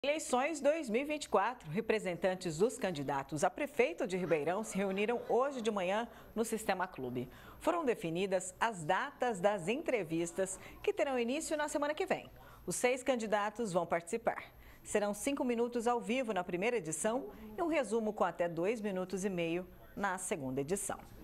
Eleições 2024. Representantes dos candidatos a prefeito de Ribeirão se reuniram hoje de manhã no Sistema Clube. Foram definidas as datas das entrevistas que terão início na semana que vem. Os 6 candidatos vão participar. Serão 5 minutos ao vivo na primeira edição e um resumo com até 2,5 minutos na segunda edição.